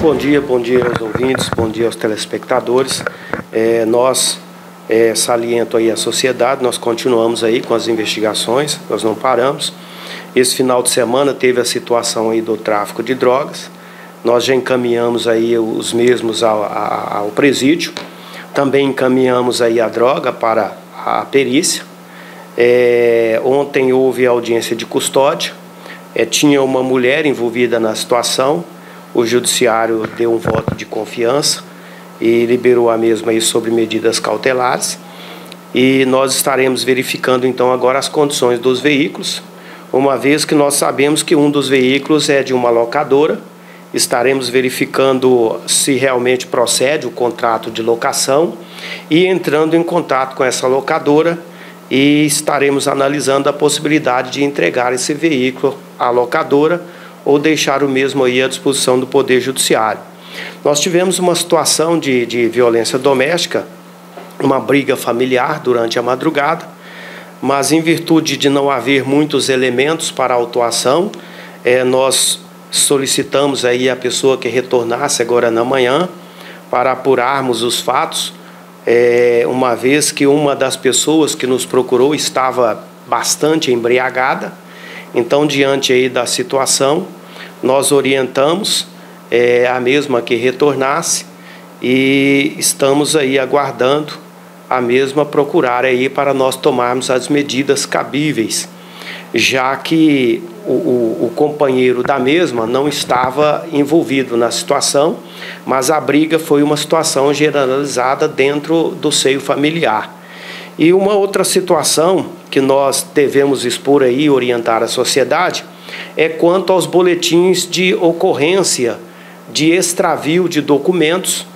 bom dia aos ouvintes, bom dia aos telespectadores. Nós saliento aí a sociedade, nós continuamos aí com as investigações, nós não paramos. Esse final de semana teve a situação aí do tráfico de drogas, nós já encaminhamos aí os mesmos ao presídio, também encaminhamos aí a droga para a perícia. Ontem houve audiência de custódia, tinha uma mulher envolvida na situação, o judiciário deu um voto de confiança e liberou a mesma aí sob medidas cautelares, e nós estaremos verificando então agora as condições dos veículos, uma vez que nós sabemos que um dos veículos é de uma locadora. Estaremos verificando se realmente procede o contrato de locação e entrando em contato com essa locadora, e estaremos analisando a possibilidade de entregar esse veículo à locadora ou deixar o mesmo aí à disposição do Poder Judiciário. Nós tivemos uma situação de violência doméstica, uma briga familiar durante a madrugada, mas em virtude de não haver muitos elementos para a autuação, nós solicitamos aí a pessoa que retornasse agora na manhã para apurarmos os fatos, uma vez que uma das pessoas que nos procurou estava bastante embriagada. Então, diante aí da situação, nós orientamos a mesma que retornasse e estamos aí aguardando a mesma procurar aí para nós tomarmos as medidas cabíveis, já que o companheiro da mesma não estava envolvido na situação, mas a briga foi uma situação generalizada dentro do seio familiar. E uma outra situação que nós devemos expor aí e orientar a sociedade é quanto aos boletins de ocorrência de extravio de documentos,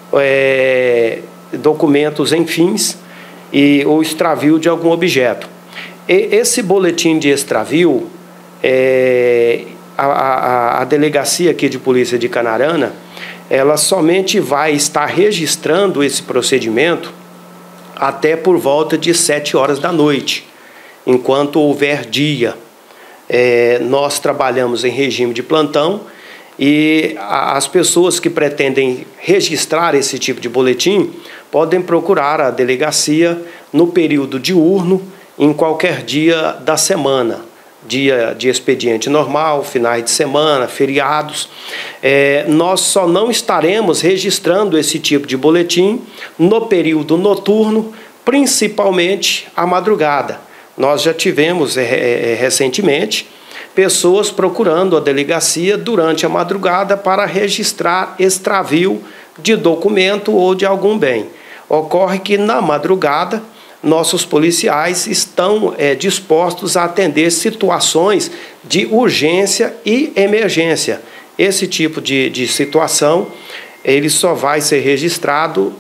documentos em fins ou extravio de algum objeto. Esse boletim de extravio, a delegacia aqui de polícia de Canarana, ela somente vai estar registrando esse procedimento até por volta de 7 horas da noite, enquanto houver dia. Nós trabalhamos em regime de plantão e as pessoas que pretendem registrar esse tipo de boletim podem procurar a delegacia no período diurno, em qualquer dia da semana, dia de expediente normal, finais de semana, feriados. Nós só não estaremos registrando esse tipo de boletim no período noturno, principalmente à madrugada. Nós já tivemos recentemente pessoas procurando a delegacia durante a madrugada para registrar extravio de documento ou de algum bem. Ocorre que na madrugada nossos policiais estão dispostos a atender situações de urgência e emergência. Esse tipo de situação, ele só vai ser registrado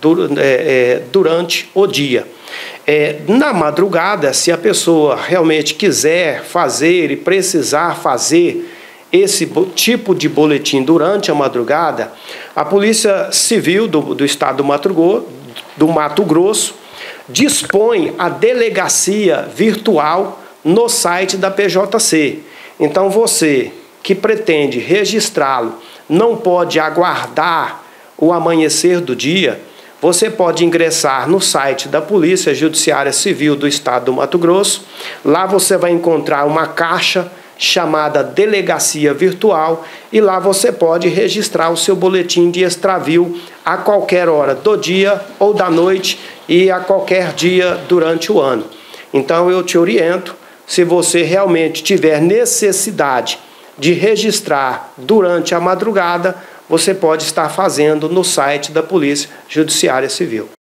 durante o dia. Na madrugada, se a pessoa realmente quiser fazer e precisar fazer esse tipo de boletim durante a madrugada, a Polícia Civil do Estado do Mato Grosso dispõe a delegacia virtual no site da PJC. Então, você que pretende registrá-lo, não pode aguardar o amanhecer do dia, você pode ingressar no site da Polícia Judiciária Civil do Estado do Mato Grosso. Lá você vai encontrar uma caixa chamada Delegacia Virtual, e lá você pode registrar o seu boletim de extravio a qualquer hora do dia ou da noite e a qualquer dia durante o ano. Então eu te oriento, se você realmente tiver necessidade de registrar durante a madrugada, você pode estar fazendo no site da Polícia Judiciária Civil.